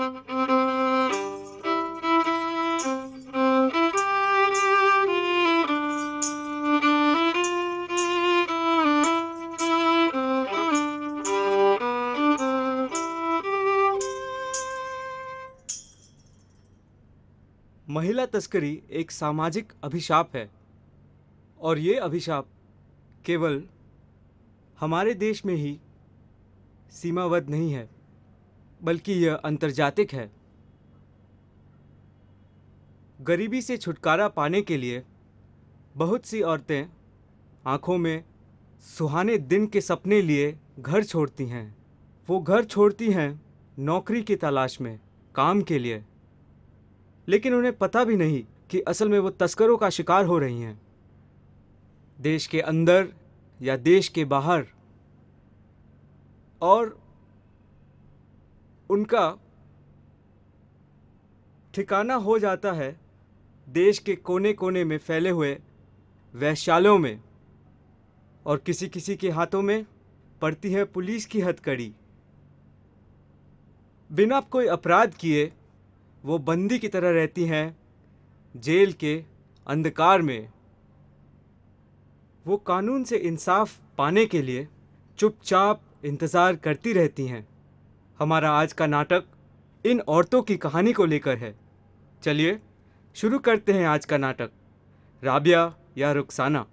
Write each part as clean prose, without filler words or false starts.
महिला तस्करी एक सामाजिक अभिशाप है और ये अभिशाप केवल हमारे देश में ही सीमाबद्ध नहीं है, बल्कि यह अंतर्जातिक है। गरीबी से छुटकारा पाने के लिए बहुत सी औरतें आंखों में सुहाने दिन के सपने लिए घर छोड़ती हैं। वो घर छोड़ती हैं नौकरी की तलाश में, काम के लिए, लेकिन उन्हें पता भी नहीं कि असल में वो तस्करों का शिकार हो रही हैं। देश के अंदर या देश के बाहर, और उनका ठिकाना हो जाता है देश के कोने कोने में फैले हुए वेश्यालयों में, और किसी किसी के हाथों में पड़ती है पुलिस की हथकड़ी। बिना कोई अपराध किए वो बंदी की तरह रहती हैं जेल के अंधकार में। वो कानून से इंसाफ पाने के लिए चुपचाप इंतज़ार करती रहती हैं। हमारा आज का नाटक इन औरतों की कहानी को लेकर है। चलिए शुरू करते हैं आज का नाटक, राबिया या रुखसाना।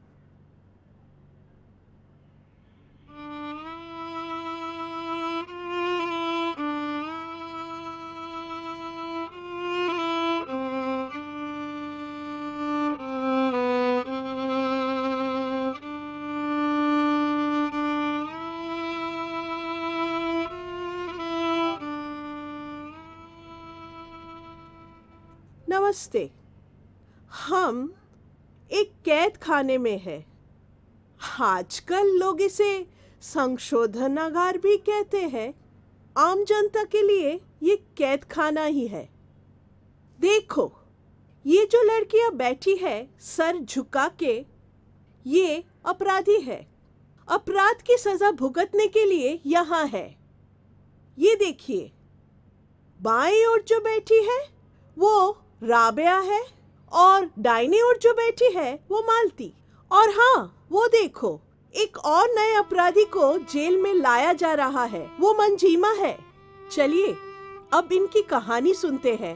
नमस्ते। हम एक कैद खाने में हैं। आजकल लोग इसे संशोधनागार भी कहते हैं। आम जनता के लिए ये कैद खाना ही है। देखो, ये जो लड़कियां बैठी है सर झुका के, ये अपराधी है। अपराध की सजा भुगतने के लिए यहाँ है। ये देखिए, बाईं ओर जो बैठी है वो राबिया है, और दाहिनी ओर जो बैठी है वो मालती। और हाँ, वो देखो, एक और नए अपराधी को जेल में लाया जा रहा है। वो मंजीमा है। चलिए अब इनकी कहानी सुनते हैं।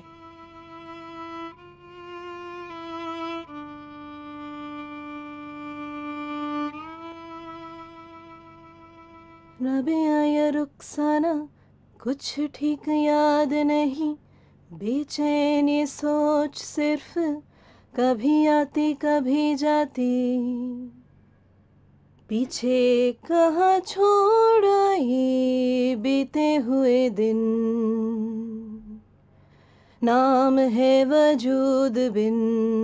राबिया या रुखसाना, कुछ ठीक याद नहीं, बेचैन ये सोच सिर्फ कभी आती कभी जाती, पीछे कहाँ छोड़ आई बीते हुए दिन, नाम है वजूद बिन,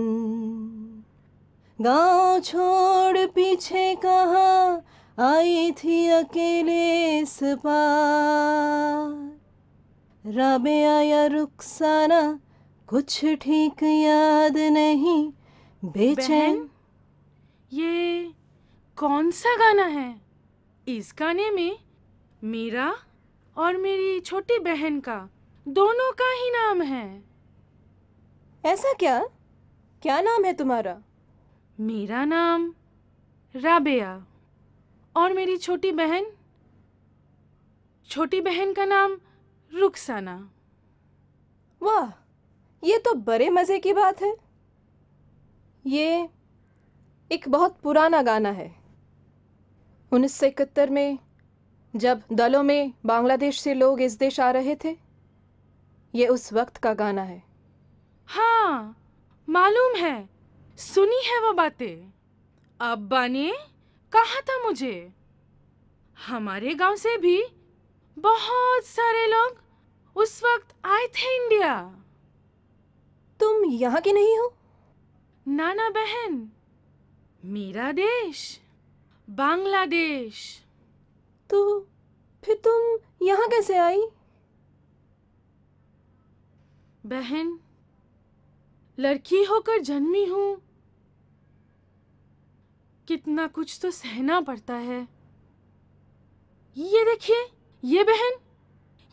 गाँव छोड़ पीछे कहाँ आई थी अकेले इस पार। राबिया या रुखसाना, कुछ ठीक याद नहीं, बेचैन। ये कौन सा गाना है? इस गाने में मेरा और मेरी छोटी बहन का दोनों का ही नाम है। ऐसा क्या? क्या नाम है तुम्हारा? मेरा नाम राबिया और मेरी छोटी बहन का नाम रुखसाना। वाह, ये तो बड़े मज़े की बात है। ये एक बहुत पुराना गाना है। 1971 में जब दलों में बांग्लादेश से लोग इस देश आ रहे थे, ये उस वक्त का गाना है। हाँ, मालूम है, सुनी है वो बातें। अब्बा ने कहा था मुझे। हमारे गांव से भी बहुत सारे लोग उस वक्त आए थे इंडिया। तुम यहाँ की नहीं हो? नाना बहन, मेरा देश बांग्लादेश। तो फिर तुम यहाँ कैसे आई? बहन, लड़की होकर जन्मी हूँ, कितना कुछ तो सहना पड़ता है। ये देखिए, ये बहन,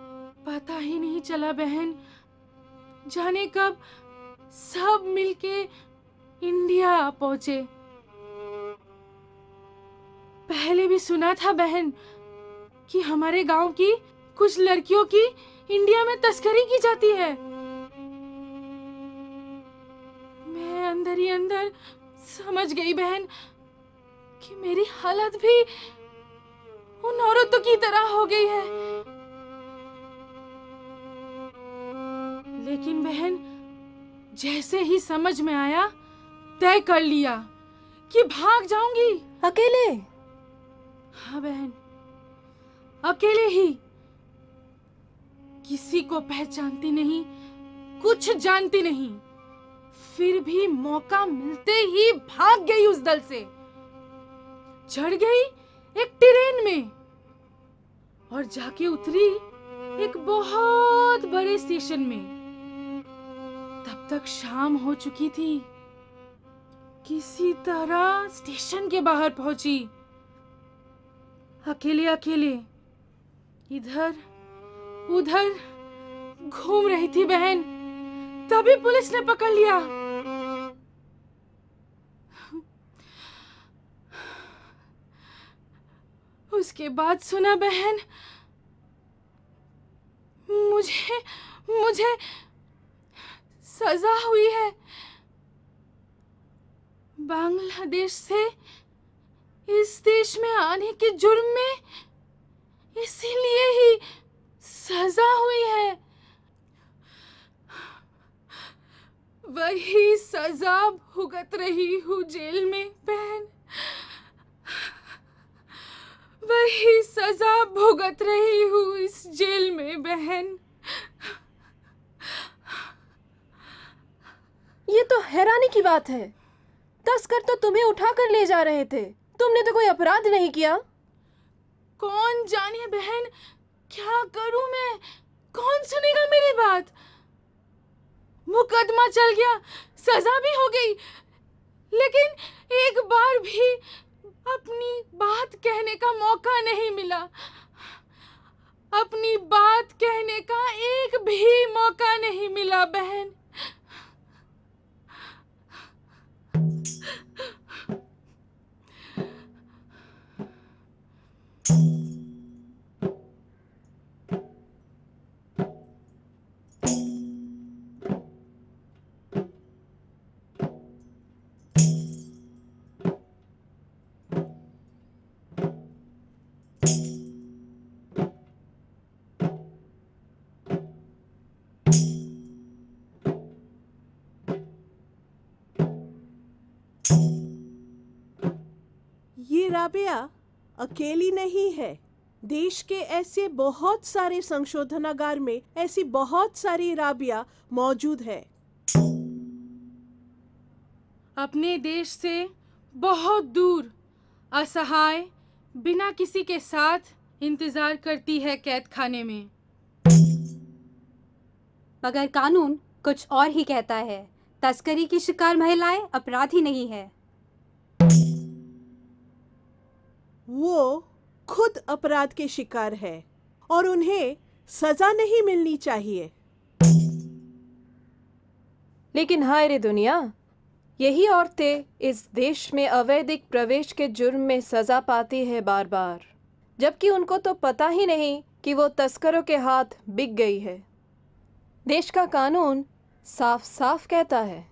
पता ही नहीं चला बहन, जाने कब सब मिलके इंडिया आ पहुंचे। पहले भी सुना था बहन कि हमारे गांव की कुछ लड़कियों की इंडिया में तस्करी की जाती है। मैं अंदर ही अंदर समझ गई बहन कि मेरी हालत भी उन औरतों की तरह हो गई है। लेकिन बहन, जैसे ही समझ में आया तय कर लिया कि भाग जाऊंगी। अकेले? हाँ बहन, अकेले ही। किसी को पहचानती नहीं, कुछ जानती नहीं, फिर भी मौका मिलते ही भाग गई उस दल से। चढ़ गई एक ट्रेन में और जाके उतरी एक बहुत बड़े स्टेशन में। तब तक शाम हो चुकी थी। किसी तरह स्टेशन के बाहर पहुंची। अकेले अकेले इधर उधर घूम रही थी बहन, तभी पुलिस ने पकड़ लिया। उसके बाद सुना बहन, मुझे सजा हुई है। बांग्लादेश से इस देश में आने के जुर्म में इसीलिए ही सजा हुई है। वही सजा भुगत रही हूँ जेल में बहन, वही सजा भुगत रही हूँ इस जेल में बहन। ये तो हैरानी की बात है। तस्कर तो तुम्हें उठाकर ले जा रहे थे, तुमने तो कोई अपराध नहीं किया। कौन जाने बहन, क्या करूं मैं? कौन सुनेगा मेरी बात? मुकदमा चल गया, सजा भी हो गई, लेकिन एक बार भी अपनी बात कहने का मौका नहीं मिला। अपनी बात कहने का एक भी मौका नहीं मिला बहन। ये राबिया अकेली नहीं है। देश के ऐसे बहुत सारे संशोधनागार में ऐसी बहुत सारी राबिया मौजूद है। अपने देश से बहुत दूर, असहाय, बिना किसी के साथ इंतजार करती है कैद खाने में। मगर कानून कुछ और ही कहता है। तस्करी की शिकार महिलाएं अपराधी नहीं है। वो खुद अपराध के शिकार है और उन्हें सजा नहीं मिलनी चाहिए। लेकिन हाय रे दुनिया, यही औरतें इस देश में अवैधिक प्रवेश के जुर्म में सजा पाती है बार बार, जबकि उनको तो पता ही नहीं कि वो तस्करों के हाथ बिक गई है। देश का कानून साफ साफ कहता है।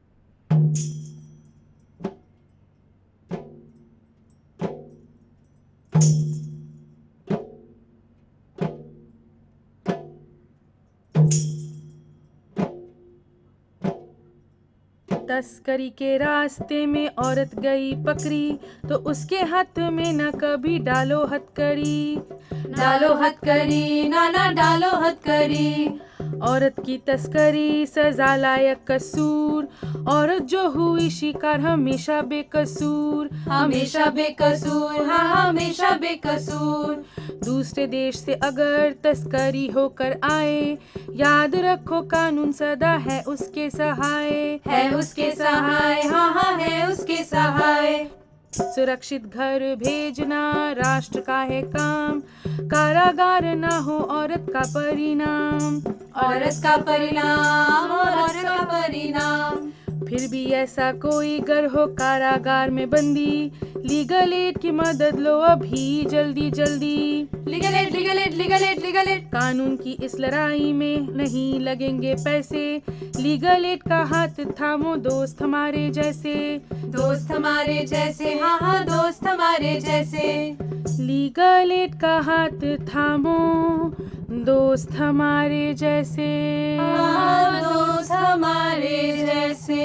तस्करी के रास्ते में औरत गई पकड़ी, तो उसके हाथ में न कभी डालो हथकड़ी। डालो हथकड़ी, नाना डालो हथकड़ी। औरत की तस्करी सजा लायक कसूर, औरत जो हुई शिकार हमेशा बेकसूर। हमेशा बेकसूर, हाँ हमेशा बेकसूर। दूसरे देश से अगर तस्करी होकर आए, याद रखो कानून सदा है उसके सहाय। है उसके सहाय, हाँ हाँ है उसके सहाय। सुरक्षित घर भेजना राष्ट्र का है काम, कारागार ना हो औरत का परिणाम, औरत का परिणाम, औरत का परिणाम। फिर भी ऐसा कोई गर हो कारागार में बंदी, लीगल एड की मदद लो अभी जल्दी जल्दी। Legal aid, legal aid, legal aid, legal aid. कानून की इस लड़ाई में नहीं लगेंगे पैसे, लीगल एड का हाथ थामो दोस्त हमारे जैसे, दोस्त हमारे जैसे, हाँ हाँ दोस्त हमारे जैसे। लीगल एड का हाथ थामो दोस्त हमारे जैसे, हाँ दोस्त हमारे जैसे।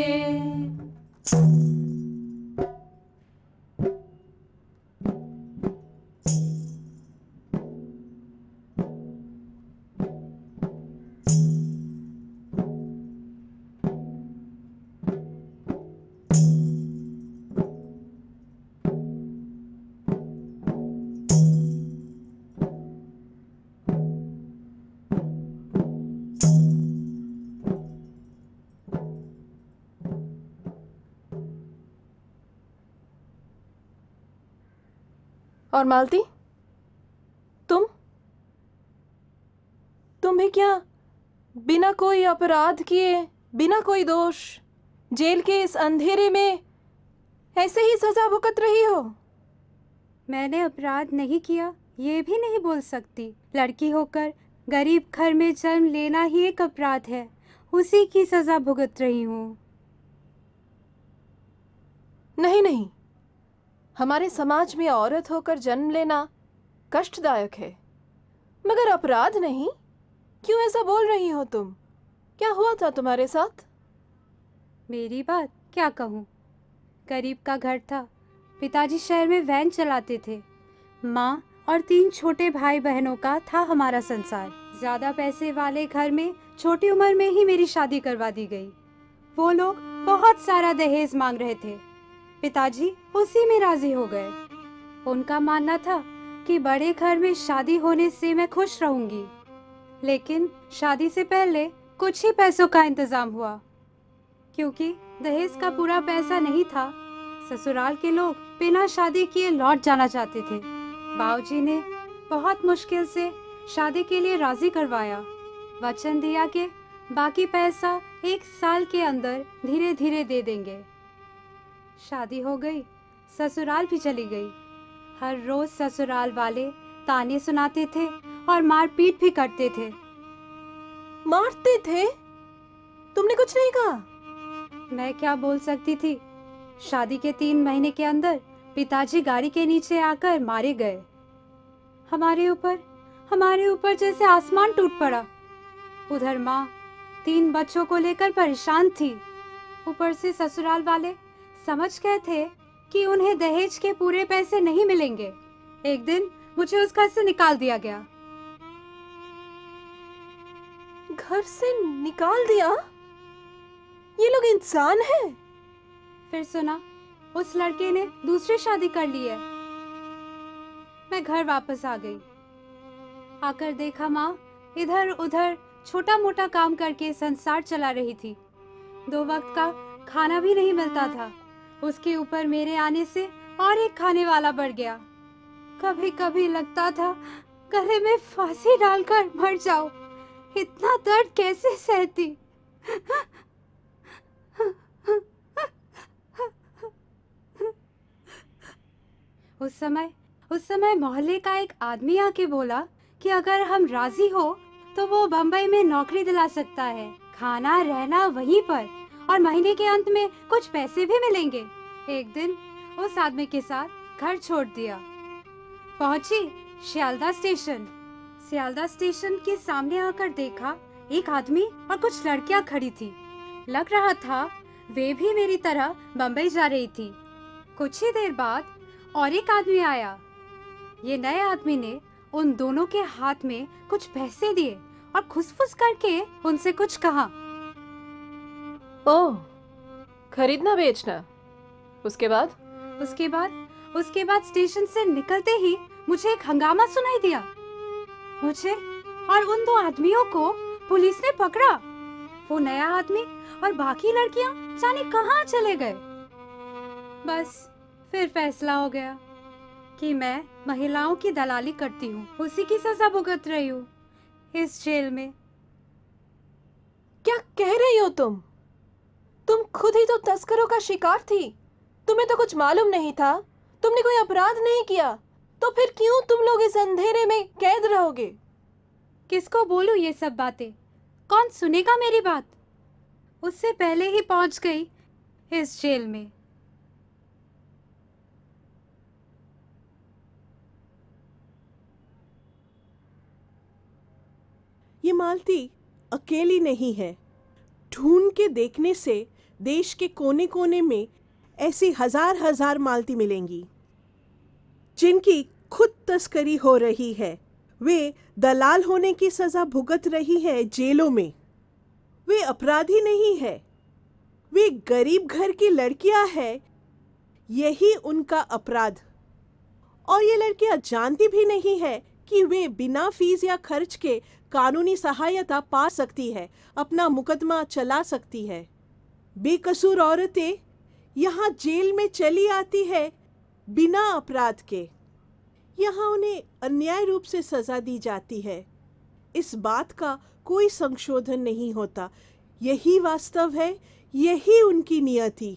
और मालती, तुम्हें क्या बिना कोई अपराध किए, बिना कोई दोष, जेल के इस अंधेरे में ऐसे ही सजा भुगत रही हो? मैंने अपराध नहीं किया ये भी नहीं बोल सकती। लड़की होकर गरीब घर में जन्म लेना ही एक अपराध है, उसी की सजा भुगत रही हूँ। नहीं, हमारे समाज में औरत होकर जन्म लेना कष्टदायक है, मगर अपराध नहीं। क्यों ऐसा बोल रही हो तुम? क्या हुआ था तुम्हारे साथ? मेरी बात क्या कहूँ, गरीब का घर था। पिताजी शहर में वैन चलाते थे। माँ और 3 छोटे भाई बहनों का था हमारा संसार। ज्यादा पैसे वाले घर में छोटी उम्र में ही मेरी शादी करवा दी गई। वो लोग बहुत सारा दहेज मांग रहे थे। पिताजी उसी में राजी हो गए। उनका मानना था कि बड़े घर में शादी होने से मैं खुश रहूंगी, लेकिन शादी से पहले कुछ ही पैसों का इंतजाम हुआ। क्योंकि दहेज का पूरा पैसा नहीं था, ससुराल के लोग बिना शादी किए लौट जाना चाहते थे। बाबूजी ने बहुत मुश्किल से शादी के लिए राजी करवाया। वचन दिया कि बाकी पैसा 1 साल के अंदर धीरे धीरे दे देंगे। शादी हो गई, ससुराल भी चली गई। हर रोज ससुराल वाले ताने सुनाते थे और मारपीट भी करते थे। मारते थे? तुमने कुछ नहीं कहा? मैं क्या बोल सकती थी। शादी के 3 महीने के अंदर पिताजी गाड़ी के नीचे आकर मारे गए। हमारे ऊपर जैसे आसमान टूट पड़ा। उधर माँ 3 बच्चों को लेकर परेशान थी। ऊपर से ससुराल वाले समझ गए थे कि उन्हें दहेज के पूरे पैसे नहीं मिलेंगे। एक दिन मुझे उस घर से निकाल दिया गया। घर से निकाल दिया? ये लोग इंसान हैं? फिर सुना उस लड़के ने दूसरी शादी कर ली है। मैं घर वापस आ गई। आकर देखा माँ इधर उधर छोटा मोटा काम करके संसार चला रही थी। 2 वक्त का खाना भी नहीं मिलता था। उसके ऊपर मेरे आने से और एक खाने वाला बढ़ गया। कभी कभी लगता था गले में फांसी डालकर मर जाओ। इतना दर्द कैसे सहती। उस समय मोहल्ले का एक आदमी आके बोला कि अगर हम राजी हो तो वो बम्बई में नौकरी दिला सकता है, खाना रहना वहीं पर, और महीने के अंत में कुछ पैसे भी मिलेंगे। एक दिन उस आदमी के साथ घर छोड़ दिया। पहुंची सियालदा स्टेशन के सामने आकर देखा एक आदमी और कुछ लड़कियां खड़ी थी। लग रहा था वे भी मेरी तरह बम्बई जा रही थी। कुछ ही देर बाद और एक आदमी आया। ये नए आदमी ने उन दोनों के हाथ में कुछ पैसे दिए और खुसफुस करके उनसे कुछ कहा। ओह, खरीदना बेचना। उसके बाद स्टेशन से निकलते ही मुझे एक हंगामा सुनाई दिया। मुझे और उन 2 आदमियों को पुलिस ने पकड़ा। वो नया आदमी और बाकी लड़कियां जाने कहां चले गए। बस फिर फैसला हो गया कि मैं महिलाओं की दलाली करती हूँ, उसी की सजा भुगत रही हूँ इस जेल में। क्या कह रही हो तुम? तुम खुद ही तो तस्करों का शिकार थी। तुम्हें तो कुछ मालूम नहीं था, तुमने कोई अपराध नहीं किया, तो फिर क्यों तुम लोग इस अंधेरे में कैद रहोगे? किसको बोलूं ये सब बातें? कौन सुनेगा मेरी बात? उससे पहले ही पहुंच गई इस जेल में। ये मालती अकेली नहीं है। ढूंढ के देखने से देश के कोने कोने में ऐसी हजार हजार मालती मिलेंगी जिनकी खुद तस्करी हो रही है। वे दलाल होने की सजा भुगत रही है जेलों में। वे अपराधी नहीं है, वे गरीब घर की लड़कियां हैं, यही उनका अपराध। और ये लड़कियां जानती भी नहीं है कि वे बिना फीस या खर्च के कानूनी सहायता पा सकती है, अपना मुकदमा चला सकती है। बेकसूर औरतें यहाँ जेल में चली आती है बिना अपराध के। यहाँ उन्हें अन्याय रूप से सजा दी जाती है। इस बात का कोई संशोधन नहीं होता। यही वास्तव है, यही उनकी नियति।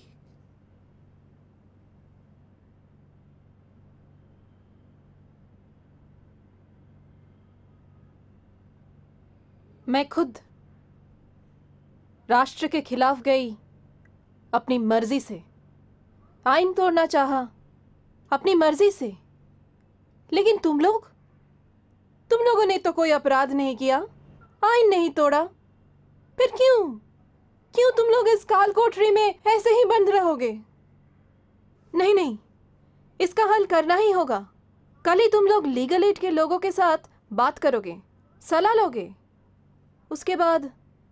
मैं खुद राष्ट्र के खिलाफ गई, अपनी मर्जी से आइन तोड़ना चाहा, अपनी मर्जी से। लेकिन तुम लोगों ने तो कोई अपराध नहीं किया, आइन नहीं तोड़ा, फिर क्यों तुम लोग इस काल कोठरी में ऐसे ही बंद रहोगे? नहीं नहीं, इसका हल करना ही होगा। कल ही तुम लोग लीगल एड के लोगों के साथ बात करोगे, सलाह लोगे। उसके बाद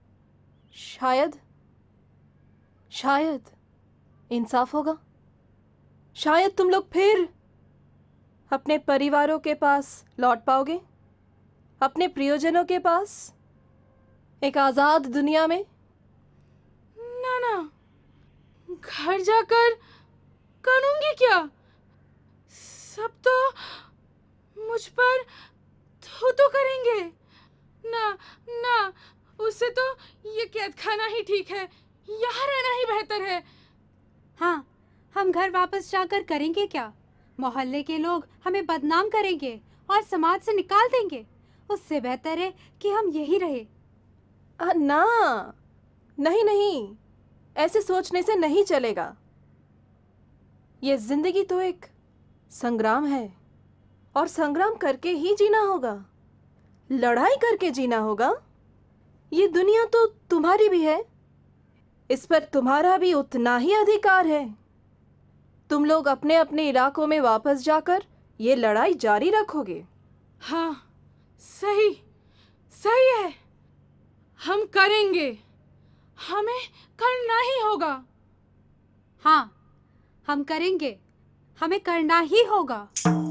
शायद इंसाफ होगा। शायद तुम लोग फिर अपने परिवारों के पास लौट पाओगे, अपने प्रियजनों के पास, एक आजाद दुनिया में। ना, घर जाकर करूंगी क्या? सब तो मुझ पर थू करेंगे। ना, उससे तो ये कैद खाना ही ठीक है, यहाँ रहना ही बेहतर है। हाँ, हम घर वापस जाकर करेंगे क्या? मोहल्ले के लोग हमें बदनाम करेंगे और समाज से निकाल देंगे। उससे बेहतर है कि हम यही रहे। नहीं, ऐसे सोचने से नहीं चलेगा। ये जिंदगी तो एक संग्राम है, और संग्राम करके ही जीना होगा, लड़ाई करके जीना होगा। ये दुनिया तो तुम्हारी भी है, इस पर तुम्हारा भी उतना ही अधिकार है। तुम लोग अपने अपने इलाकों में वापस जाकर ये लड़ाई जारी रखोगे। हाँ, सही है, हम करेंगे, हमें करना ही होगा। हाँ, हम करेंगे, हमें करना ही होगा।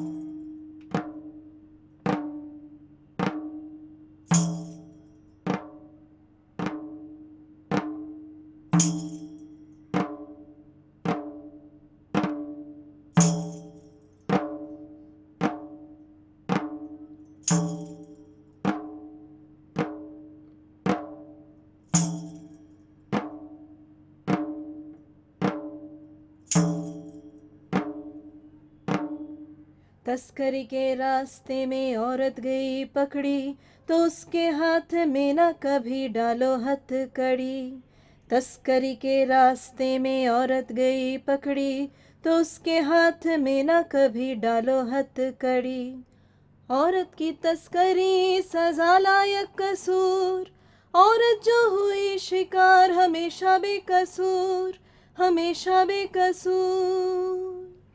तस्करी के रास्ते में औरत गई पकड़ी, तो उसके हाथ में ना कभी डालो हथकड़ी। तस्करी के रास्ते में औरत गई पकड़ी, तो उसके हाथ में ना कभी डालो हथकड़ी। औरत की तस्करी सजा लायक कसूर, औरत जो हुई शिकार हमेशा बेकसूर, हमेशा बेकसूर।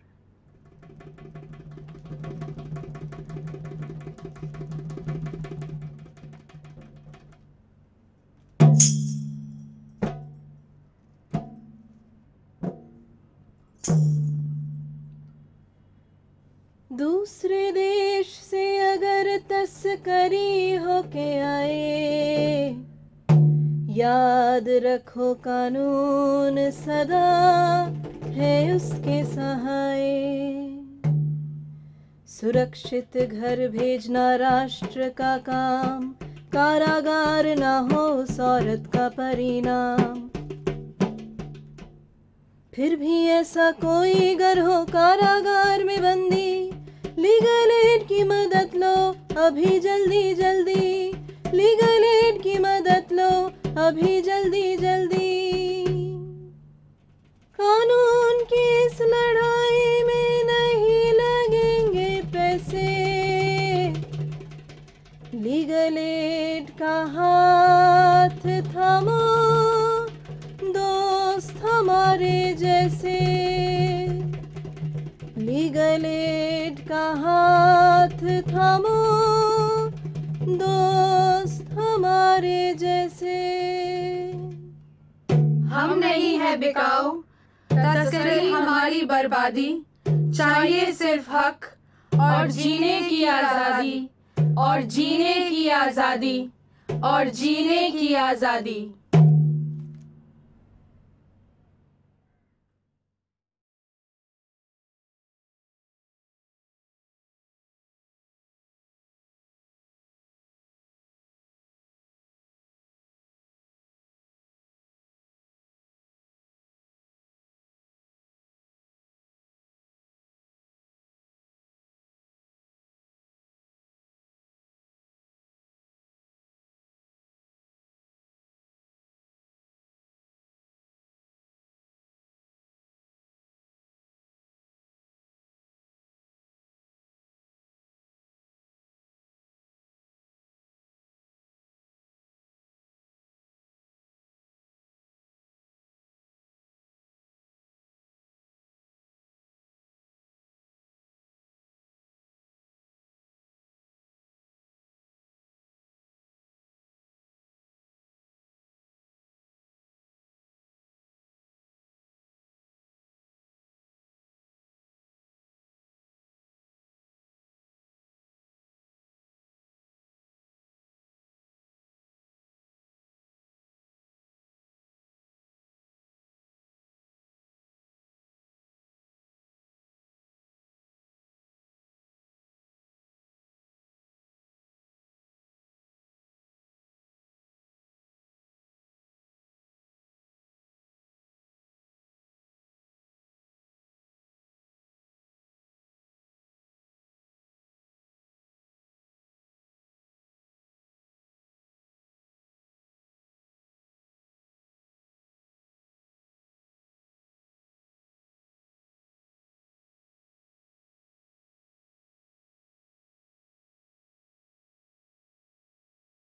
दूसरे देश से अगर तस्करी होके आए, याद रखो कानून सदा है उसके सहाय। सुरक्षित घर भेजना राष्ट्र का काम, कारागार ना हो उस औरत का परिणाम। फिर भी ऐसा कोई गर हो कारागार में बंदी, लीगल एड की मदद लो अभी जल्दी जल्दी, लीगल एड की मदद लो अभी जल्दी जल्दी। कानून की इस लड़ाई में नहीं लगेंगे पैसे, लीगल एड का हाथ थामो दोस्त हमारे जैसे, लीगल एड का हाथ थामो दोस्त हमारे जैसे। हम नहीं है बिकाऊ, तस्करी हमारी बर्बादी, चाहिए सिर्फ हक और जीने की आजादी, और जीने की आजादी, और जीने की आजादी।